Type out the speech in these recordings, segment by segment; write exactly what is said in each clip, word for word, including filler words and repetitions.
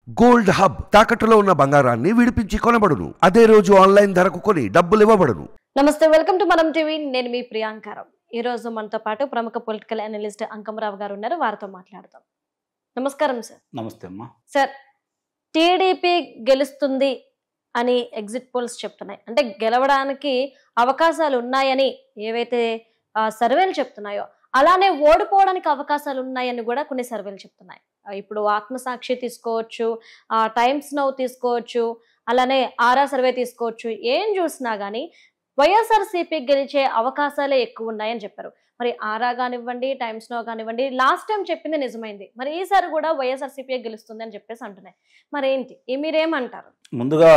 Gold hub తాకట్టులో ఉన్న బంగారాన్ని విడిపించి కొనబడును. అదే రోజు ఆన్లైన్ ధరకు కొని డబ్బులు ఇవ్వబడును. నమస్తే, వెల్కమ్ టు మనం టీవీ. నేను మీ ప్రియాంకారావు. ఈ రోజు మనతో పాటు ప్రముఖ పొలిటికల్ అనలిస్ట్ అంకమరావు గారు ఉన్నారు. వారితో మాట్లాడదాం. నమస్కారం సార్. నమస్తే అమ్మా. సార్, టీడీపీ గెలుస్తుంది అని ఎగ్జిట్ పోల్స్ చెప్తున్నాయి. అంటే గెలవడానికి అవకాశాలు ఉన్నాయని ఏవైతే సర్వేలు చెప్తున్నాయో అలానే ఓడిపోవడానికి అవకాశాలు ఉన్నాయని కూడా కొన్ని సర్వేలు చెప్తున్నాయి. ఇప్పుడు ఆత్మసాక్షి తీసుకోవచ్చు, టైమ్స్ నౌ తీసుకోవచ్చు, అలానే ఆరా సర్వే తీసుకోవచ్చు. ఏం చూసినా కానీ వైఎస్ఆర్సీపీ గెలిచే అవకాశాలే ఎక్కువ ఉన్నాయని చెప్పారు. మరి ఆరా కానివ్వండి, టైమ్స్ నౌ కానివ్వండి, లాస్ట్ టైం చెప్పింది నిజమైంది. మరి ఈసారి కూడా వైఎస్ఆర్సీపీ గెలుస్తుంది అని చెప్పేసి అంటున్నాయి. మరి ఏంటి మీరేమంటారు? ముందుగా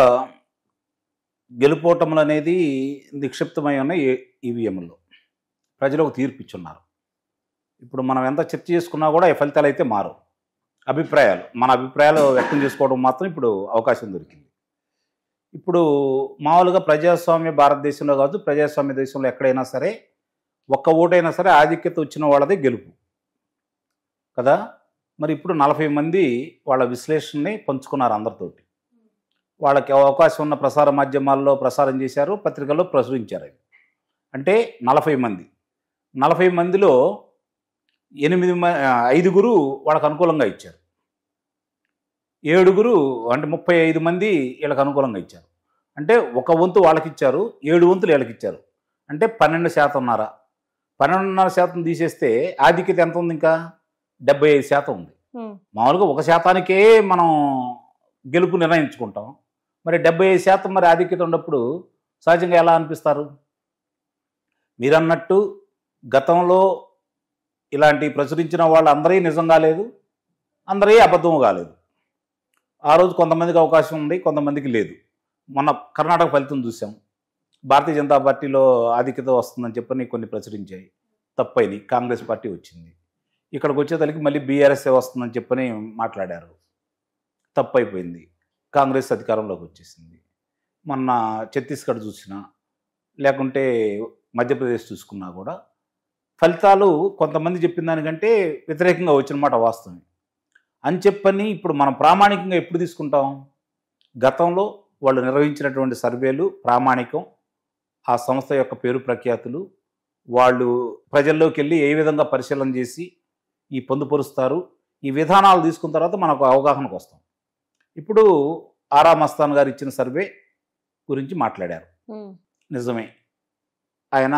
గెలుపోటములు అనేది నిక్షిప్తమై ఉన్న ఈవీఎంలో ప్రజలకు తీర్పు ఇచ్చున్నారు. ఇప్పుడు మనం ఎంత చర్చ చేసుకున్నా కూడా ఈ ఫలితాలు అయితే మారు. అభిప్రాయాలు మన అభిప్రాయాలు వ్యక్తం చేసుకోవడం మాత్రం ఇప్పుడు అవకాశం దొరికింది. ఇప్పుడు మామూలుగా ప్రజాస్వామ్య భారతదేశంలో కావచ్చు, ప్రజాస్వామ్య దేశంలో ఎక్కడైనా సరే ఒక్క ఓటైనా సరే ఆధిక్యత వచ్చిన వాళ్ళదే గెలుపు కదా. మరి ఇప్పుడు నలభై మంది వాళ్ళ విశ్లేషణని పంచుకున్నారు అందరితోటి. వాళ్ళకి అవకాశం ఉన్న ప్రసార మాధ్యమాల్లో ప్రసారం చేశారు, పత్రికల్లో ప్రచురించారు. అవి అంటే నలభై మంది నలభై మందిలో ఎనిమిది ఐదుగురు వాళ్ళకు అనుకూలంగా ఇచ్చారు, ఏడుగురు అంటే ముప్పై ఐదు మంది వీళ్ళకి అనుకూలంగా ఇచ్చారు. అంటే ఒక వంతు వాళ్ళకి ఇచ్చారు, ఏడు వంతులు వీళ్ళకి ఇచ్చారు. అంటే పన్నెండు శాతంన్నర పన్నెండున్నర శాతం తీసేస్తే ఆధిక్యత ఎంత ఉంది? ఇంకా డెబ్బై ఐదు శాతం ఉంది. మామూలుగా ఒక శాతానికే మనం గెలుపు నిర్ణయించుకుంటాం. మరి డెబ్బై ఐదు శాతం మరి ఆధిక్యత ఉన్నప్పుడు సహజంగా ఎలా అనిపిస్తారు? మీరన్నట్టు గతంలో ఇలాంటి ప్రచురించిన వాళ్ళు అందరి నిజం కాలేదు, అందరి అబద్ధం కాలేదు. ఆ రోజు కొంతమందికి అవకాశం ఉంది, కొంతమందికి లేదు. మొన్న కర్ణాటక ఫలితం చూసాం. భారతీయ జనతా పార్టీలో ఆధిక్యత వస్తుందని చెప్పని కొన్ని ప్రచురించాయి, తప్పైనాయి. కాంగ్రెస్ పార్టీ వచ్చింది. ఇక్కడికి వచ్చేతలకి మళ్ళీ బీఆర్ఎస్ఏ వస్తుందని చెప్పని మాట్లాడారు, తప్పైపోయింది. కాంగ్రెస్ అధికారంలోకి వచ్చేసింది. మొన్న ఛత్తీస్గఢ్ చూసినా లేకుంటే మధ్యప్రదేశ్ చూసుకున్నా కూడా ఫలితాలు కొంతమంది చెప్పిన దానికంటే వ్యతిరేకంగా వచ్చిన మాట వాస్తవం అని చెప్పని ఇప్పుడు మనం ప్రామాణికంగా ఎప్పుడు తీసుకుంటాం? గతంలో వాళ్ళు నిర్వహించినటువంటి సర్వేలు ప్రామాణికం, ఆ సంస్థ యొక్క పేరు ప్రఖ్యాతులు, వాళ్ళు ప్రజల్లోకి వెళ్ళి ఏ విధంగా పరిశీలన చేసి ఈ పొందుపరుస్తారు, ఈ విధానాలు తీసుకున్న తర్వాత మనకు అవగాహనకు వస్తాం. ఇప్పుడు ఆరా మస్తాన్ గారు ఇచ్చిన సర్వే గురించి మాట్లాడారు. నిజమే, ఆయన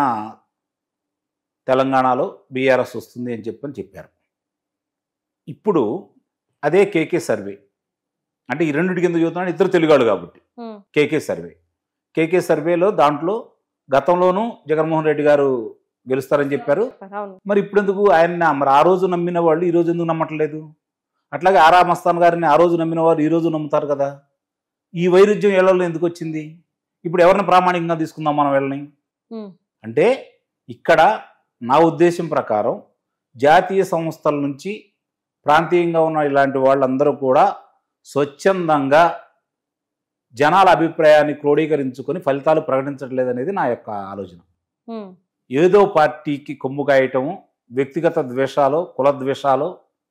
తెలంగాణలో బీఆర్ఎస్ వస్తుంది అని చెప్పని చెప్పారు. ఇప్పుడు అదే కేకే సర్వే, అంటే ఈ రెండింటి కింద చూస్తున్నాడు, ఇద్దరు తెలుగాడు కాబట్టి కేకే సర్వే కేకే సర్వేలో దాంట్లో గతంలోనూ జగన్మోహన్ రెడ్డి గారు గెలుస్తారని చెప్పారు. మరి ఇప్పుడు ఎందుకు ఆయన మరి ఆ రోజు నమ్మిన వాళ్ళు ఈ రోజు ఎందుకు నమ్మట్లేదు? అట్లాగే ఆరా మస్తాన్ గారిని ఆ రోజు నమ్మిన వారు ఈ రోజు నమ్ముతారు కదా. ఈ వైరుధ్యం ఏళ్లలో ఎందుకు వచ్చింది? ఇప్పుడు ఎవరిని ప్రామాణికంగా తీసుకుందాం మనం వీళ్ళని? అంటే ఇక్కడ నా ఉద్దేశం ప్రకారం జాతీయ సంస్థల నుంచి ప్రాంతీయంగా ఉన్న ఇలాంటి వాళ్ళందరూ కూడా స్వచ్ఛందంగా జనాల అభిప్రాయాన్ని క్రోడీకరించుకొని ఫలితాలు ప్రకటించట్లేదనేది నా యొక్క ఆలోచన. ఏదో పార్టీకి కొమ్ము కాయటము, వ్యక్తిగత ద్వేషాలు, కుల ద్వేషాలు,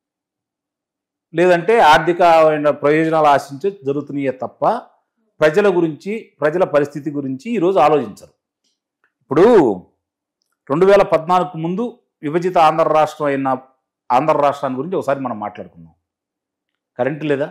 లేదంటే ఆర్థిక ప్రయోజనాలు ఆశించి జరుగుతున్నాయే తప్ప ప్రజల గురించి, ప్రజల పరిస్థితి గురించి ఈరోజు ఆలోచించరు. ఇప్పుడు రెండు వేల పద్నాలుగు ముందు విభజిత ఆంధ్ర రాష్ట్రం అయిన ఆంధ్ర రాష్ట్రాన్ని గురించి ఒకసారి మనం మాట్లాడుకుందాం. కరెంటు లేదా?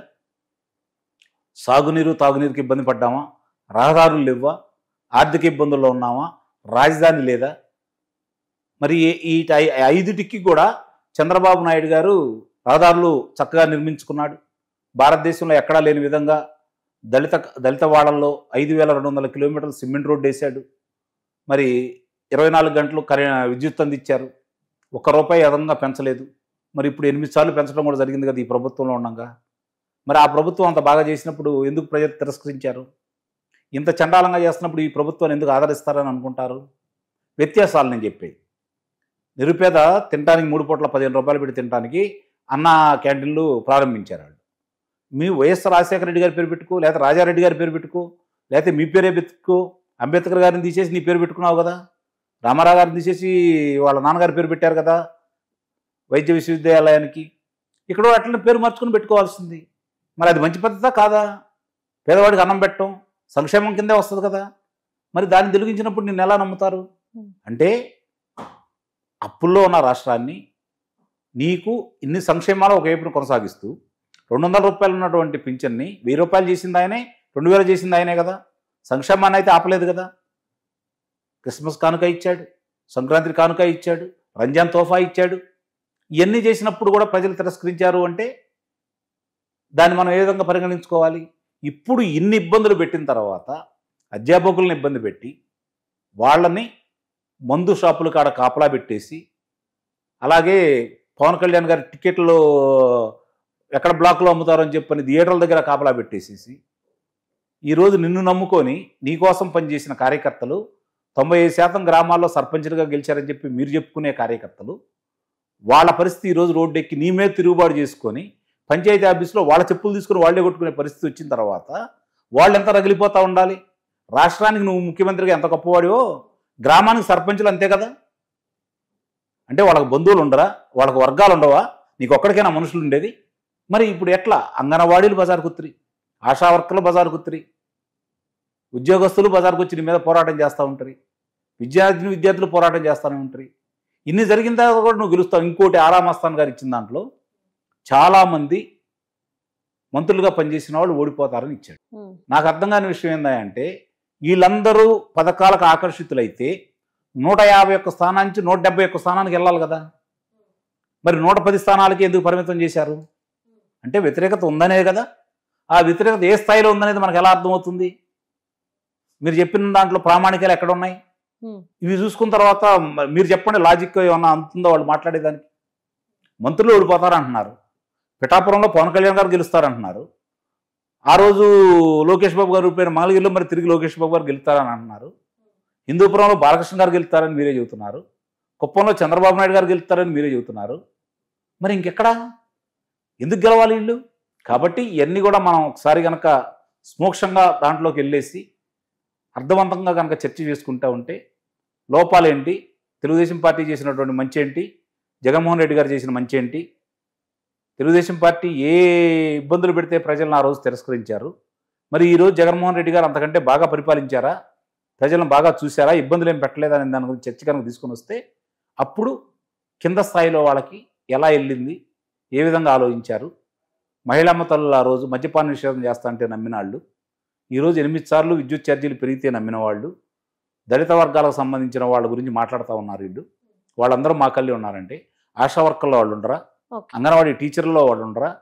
సాగునీరు తాగునీరుకి ఇబ్బంది పడ్డామా? రహదారులు లేవా? ఆర్థిక ఇబ్బందుల్లో ఉన్నామా? రాజధాని లేదా? మరి ఈ ఐదుటికి కూడా చంద్రబాబు నాయుడు గారు రహదారులు చక్కగా నిర్మించుకున్నాడు. భారతదేశంలో ఎక్కడా లేని విధంగా దళిత దళిత వాడల్లో ఐదు వేల రెండు వందల కిలోమీటర్లు సిమెంట్ రోడ్డు వేశాడు. మరి ఇరవై నాలుగు గంటలు కరె విద్యుత్ అందించారు. ఒక్క రూపాయి అదనంగా పెంచలేదు. మరి ఇప్పుడు ఎనిమిది సార్లు పెంచడం కూడా జరిగింది కదా ఈ ప్రభుత్వంలో ఉండగా. మరి ఆ ప్రభుత్వం అంత బాగా చేసినప్పుడు ఎందుకు ప్రజలు తిరస్కరించారు? ఇంత చండాలంగా చేస్తున్నప్పుడు ఈ ప్రభుత్వాన్ని ఎందుకు ఆదరిస్తారని అనుకుంటారు? వ్యత్యాసాలు నేను చెప్పేది. నిరుపేద తినడానికి మూడు పూట్ల పదిహేను రూపాయలు పెట్టి తినడానికి అన్న క్యాంటీన్లు ప్రారంభించారు వాళ్ళు. మీ వైఎస్ రాజశేఖర రెడ్డి గారి పేరు పెట్టుకో, లేకపోతే రాజారెడ్డి గారి పేరు పెట్టుకో, లేకపోతే మీ పేరే పెట్టుకో. అంబేద్కర్ గారిని తీసేసి నీ పేరు పెట్టుకున్నావు కదా. రామారావు గారిని తీసేసి వాళ్ళ నాన్నగారి పేరు పెట్టారు కదా వైద్య విశ్వవిద్యాలయానికి. ఇక్కడ అట్లనే పేరు మార్చుకుని పెట్టుకోవాల్సింది. మరి అది మంచి పద్ధతా కాదా? పేదవాడికి అన్నం పెట్టడం సంక్షేమం కిందే వస్తుంది కదా. మరి దాన్ని తొలగించినప్పుడు నిన్ను ఎలా నమ్ముతారు? అంటే అప్పుల్లో ఉన్న రాష్ట్రాన్ని నీకు ఇన్ని సంక్షేమాలు ఒక వైపున కొనసాగిస్తూ రెండు వందల రూపాయలు ఉన్నటువంటి పింఛన్ని వెయ్యి రూపాయలు చేసింది ఆయనే, రెండు వేలు చేసింది ఆయనే కదా. సంక్షేమాన్ని అయితే ఆపలేదు కదా. క్రిస్మస్ కానుక ఇచ్చాడు, సంక్రాంతి కానుక ఇచ్చాడు, రంజాన్ తోఫా ఇచ్చాడు. ఇవన్నీ చేసినప్పుడు కూడా ప్రజలు తిరస్కరించారు అంటే దాన్ని మనం ఏ విధంగా పరిగణించుకోవాలి? ఇప్పుడు ఇన్ని ఇబ్బందులు పెట్టిన తర్వాత అధ్యాపకులను ఇబ్బంది పెట్టి వాళ్ళని మందు షాపుల కాడ కాపలా పెట్టేసి, అలాగే పవన్ కళ్యాణ్ గారి టికెట్లు ఎక్కడ బ్లాక్లో అమ్ముతారని చెప్పని థియేటర్ల దగ్గర కాపలా పెట్టేసేసి ఈరోజు నిన్ను నమ్ముకొని నీకోసం పనిచేసిన కార్యకర్తలు తొంభై ఐదు శాతం గ్రామాల్లో సర్పంచ్లుగా గెలిచారని చెప్పి మీరు చెప్పుకునే కార్యకర్తలు వాళ్ళ పరిస్థితి ఈరోజు రోడ్డెక్కి నీ మీద తిరుగుబాటు చేసుకొని పంచాయతీ ఆఫీసులో వాళ్ళ చెప్పులు తీసుకుని వాళ్లే కొట్టుకునే పరిస్థితి వచ్చిన తర్వాత వాళ్ళు ఎంత రగిలిపోతూ ఉండాలి? రాష్ట్రానికి నువ్వు ముఖ్యమంత్రిగా ఎంత గొప్పవాడివో గ్రామానికి సర్పంచులు అంతే కదా. అంటే వాళ్ళకి బంధువులు ఉండరా? వాళ్ళకి వర్గాలు ఉండవా? నీకు ఒక్కడికైనా మనుషులు ఉండేది? మరి ఇప్పుడు ఎట్లా? అంగన్వాడీలు బజారు కుత్తిరి, ఆశా వర్కర్లు బజారు కుత్తిరి, ఉద్యోగస్తులు బజారుకు వచ్చి నీ మీద పోరాటం చేస్తూ ఉంటారు, విద్యార్థిని విద్యార్థులు పోరాటం చేస్తూనే ఉంటారు. ఇన్ని జరిగిన తర్వాత కూడా నువ్వు గెలుస్తావు. ఇంకోటి ఆరామస్థాన్ గారు ఇచ్చిన దాంట్లో చాలామంది మంత్రులుగా పనిచేసిన వాళ్ళు ఓడిపోతారని ఇచ్చాడు. నాకు అర్థం కాని విషయం ఏంటంటే వీళ్ళందరూ పథకాలకు ఆకర్షితులైతే నూట యాభై ఒక్క స్థానం నుంచి నూట డెబ్బై ఒక్క స్థానానికి వెళ్ళాలి కదా. మరి నూట పది స్థానాలకి ఎందుకు పరిమితం చేశారు? అంటే వ్యతిరేకత ఉందనే కదా. ఆ వ్యతిరేకత ఏ స్థాయిలో ఉందనేది మనకు ఎలా అర్థమవుతుంది? మీరు చెప్పిన దాంట్లో ప్రామాణికాలు ఎక్కడ ఉన్నాయి? ఇవి చూసుకున్న తర్వాత మీరు చెప్పండి, లాజిక్ ఏమన్నా అంతుందో వాళ్ళు మాట్లాడేదానికి. మంత్రులు ఓడిపోతారంటున్నారు, పిఠాపురంలో పవన్ కళ్యాణ్ గారు గెలుస్తారంటున్నారు, ఆ రోజు లోకేష్ బాబు గారు పేరు మంగళగిరిలో మరి తిరిగి లోకేష్ బాబు గారు గెలుస్తారని అంటున్నారు, హిందూపురంలో బాలకృష్ణ గారు గెలుస్తారని మీరే చెబుతున్నారు, కుప్పంలో చంద్రబాబు నాయుడు గారు గెలుస్తారని మీరే చెబుతున్నారు. మరి ఇంకెక్కడా ఎందుకు గెలవాలి వీళ్ళు? కాబట్టి ఇవన్నీ కూడా మనం ఒకసారి కనుక స్మోక్షంగా దాంట్లోకి వెళ్ళేసి అర్థవంతంగా కనుక చర్చ చేసుకుంటూ ఉంటే లోపాలేంటి, తెలుగుదేశం పార్టీ చేసినటువంటి మంచి ఏంటి, జగన్మోహన్ రెడ్డి గారు చేసిన మంచి ఏంటి, తెలుగుదేశం పార్టీ ఏ ఇబ్బందులు పెడితే ప్రజలను ఆ రోజు తిరస్కరించారు, మరి ఈరోజు జగన్మోహన్ రెడ్డి గారు అంతకంటే బాగా పరిపాలించారా, ప్రజలను బాగా చూశారా, ఇబ్బందులు ఏం పెట్టలేదని దాని గురించి చర్చ కనుక తీసుకొని వస్తే అప్పుడు కింద స్థాయిలో వాళ్ళకి ఎలా వెళ్ళింది, ఏ విధంగా ఆలోచించారు. మహిళమ్మ తల్లులు ఆ రోజు మద్యపాన నిషేధం చేస్తా అంటే నమ్మిన వాళ్ళు ఈరోజు ఎనిమిది సార్లు విద్యుత్ ఛార్జీలు పెరిగితే నమ్మిన వాళ్ళు, దళిత వర్గాలకు సంబంధించిన వాళ్ళ గురించి మాట్లాడుతూ ఉన్నారు వీళ్ళు. వాళ్ళందరూ మా కళ్ళే ఉన్నారంటే ఆశా వర్కర్లో వాళ్ళు ఉండరా, అంగన్వాడీ టీచర్లలో వాళ్ళు ఉండరా?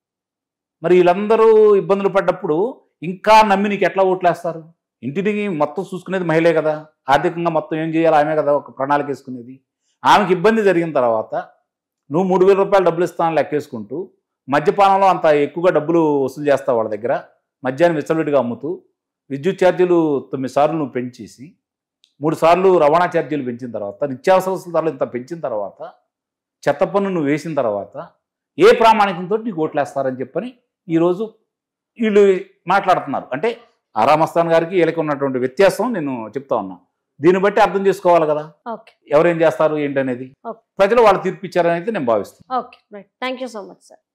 మరి వీళ్ళందరూ ఇబ్బందులు పడ్డప్పుడు ఇంకా నమ్మి నీకు ఎట్లా ఓట్లేస్తారు? ఇంటికి మొత్తం చూసుకునేది మహిళే కదా, ఆర్థికంగా మొత్తం ఏం చేయాలి ఆమె కదా ఒక ప్రణాళిక వేసుకునేది. ఆమెకి ఇబ్బంది జరిగిన తర్వాత నువ్వు మూడు వేల రూపాయలు డబ్బులు ఇస్తానని లెక్కేసుకుంటూ మద్యపానంలో అంత ఎక్కువగా డబ్బులు వసూలు చేస్తావు వాళ్ళ దగ్గర, మద్యాన్ని విచ్చలవిడిగా అమ్ముతూ విద్యుత్ ఛార్జీలు తొమ్మిది సార్లు నువ్వు పెంచేసి మూడు సార్లు రవాణా ఛార్జీలు పెంచిన తర్వాత నిత్యావసర వస్తువుల ధరలు ఇంత పెంచిన తర్వాత చెత్త పన్ను నువ్వు వేసిన తర్వాత ఏ ప్రామాణికంతో నీకు ఓట్లేస్తారని చెప్పని ఈరోజు వీళ్ళు మాట్లాడుతున్నారు. అంటే ఆరామస్థాన్ గారికి వీళ్ళకి ఉన్నటువంటి వ్యత్యాసం నేను చెప్తా ఉన్నా. దీన్ని బట్టి అర్థం చేసుకోవాలి కదా ఎవరేం చేస్తారు ఏంటనేది. ప్రజలు వాళ్ళు తీర్పు ఇచ్చారని అయితే నేను భావిస్తాను. Okay right, thank you so much sir.